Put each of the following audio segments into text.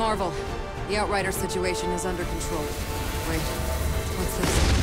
Marvel. The Outrider situation is under control. Wait, what's this?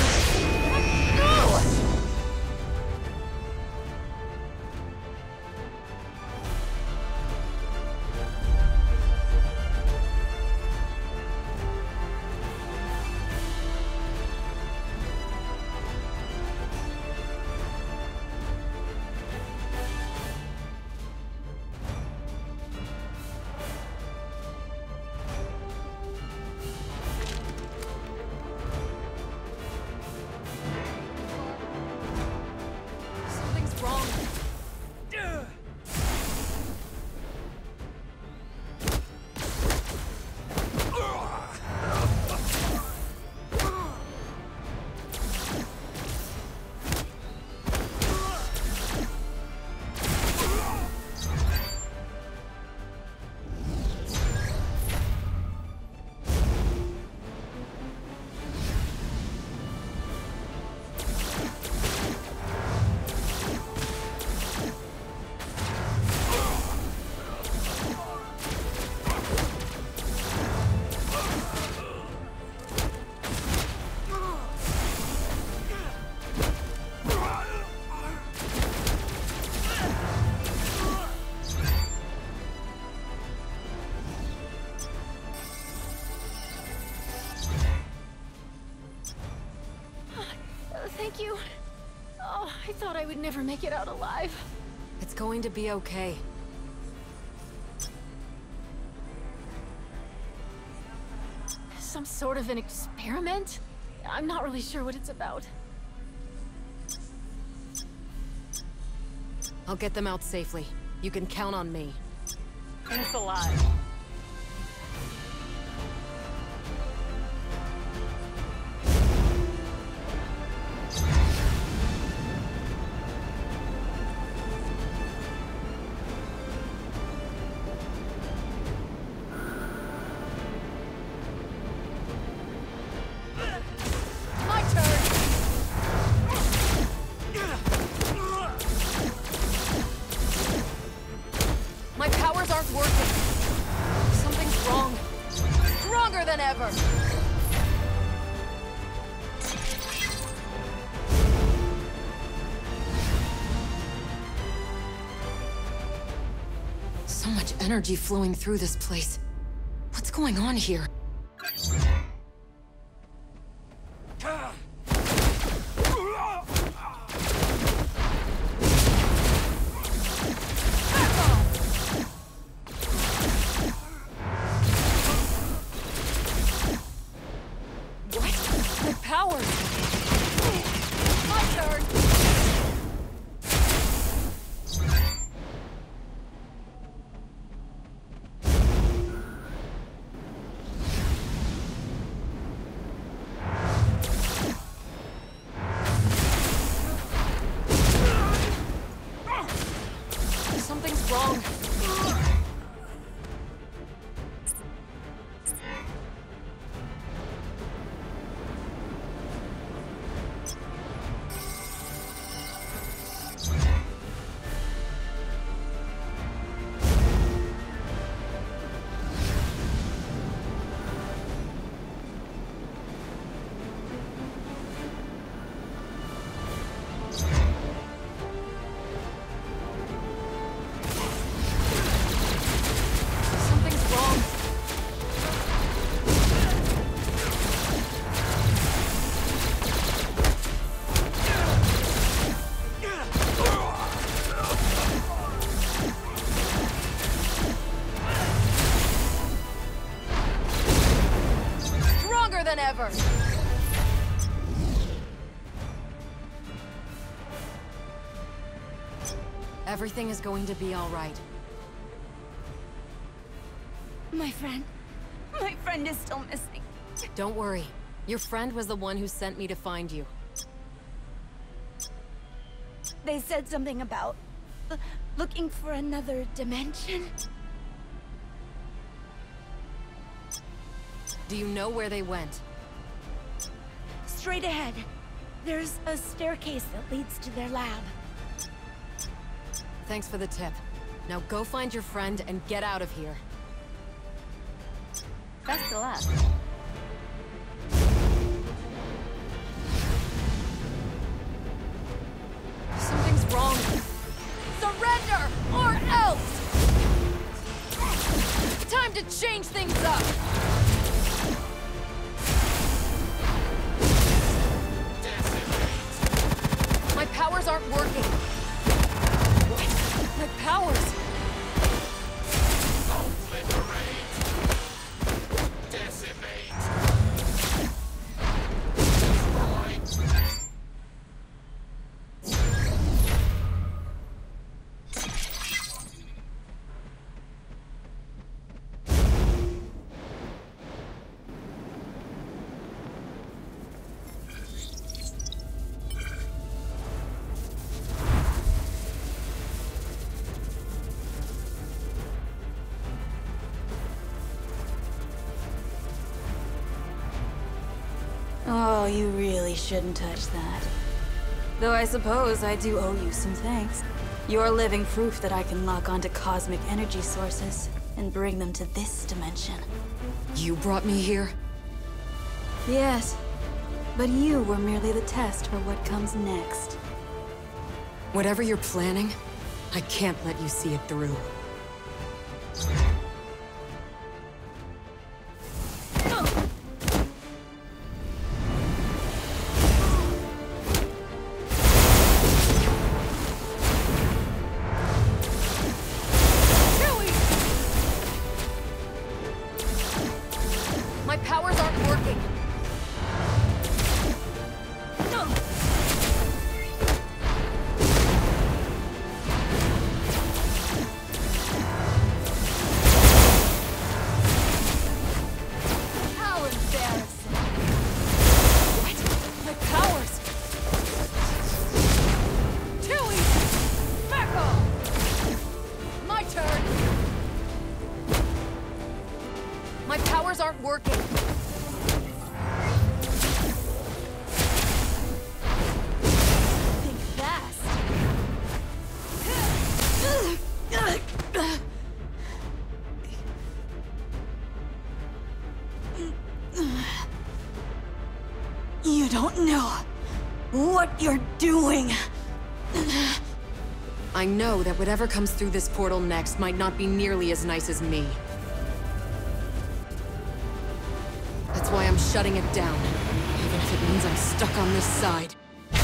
Thank you. Oh, I thought I would never make it out alive. It's going to be okay. Some sort of an experiment? I'm not really sure what it's about. I'll get them out safely. You can count on me. Thanks a lot. My powers aren't working. Something's wrong. Stronger than ever. So much energy flowing through this place. What's going on here? Something's wrong. Than ever. Everything is going to be all right. My friend is still missing. Don't worry. Your friend was the one who sent me to find you. They said something about looking for another dimension. Do you know where they went? Straight ahead. There's a staircase that leads to their lab. Thanks for the tip. Now go find your friend and get out of here. Best to last. Something's wrong. Surrender, or else! Time to change things up! My powers aren't working. My powers! Oh, you really shouldn't touch that. Though I suppose I do owe you some thanks. You're living proof that I can lock onto cosmic energy sources and bring them to this dimension. You brought me here? Yes, but you were merely the test for what comes next. Whatever you're planning, I can't let you see it through. My powers aren't working. How embarrassing. What? My powers! Too easy! Back off! My turn! My powers aren't working. Think fast. You don't know what you're doing. I know that whatever comes through this portal next might not be nearly as nice as me. That's why I'm shutting it down, even if it means I'm stuck on this side.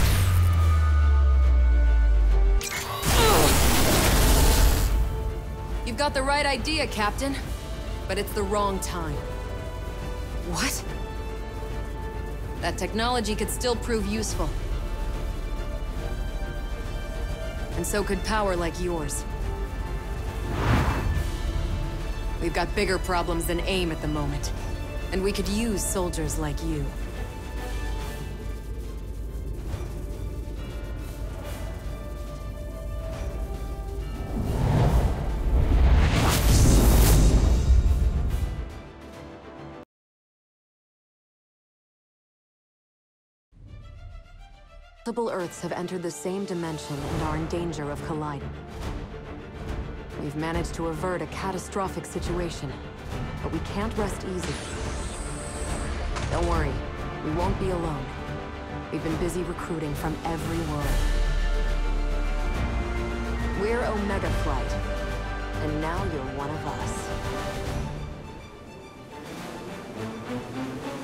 You've got the right idea, Captain, but it's the wrong time. What? That technology could still prove useful. And so could power like yours. We've got bigger problems than AIM at the moment. And we could use soldiers like you. Multiple Earths have entered the same dimension and are in danger of colliding. We've managed to avert a catastrophic situation, but we can't rest easy. Don't worry, we won't be alone. We've been busy recruiting from every world. We're Omega Flight, and now you're one of us.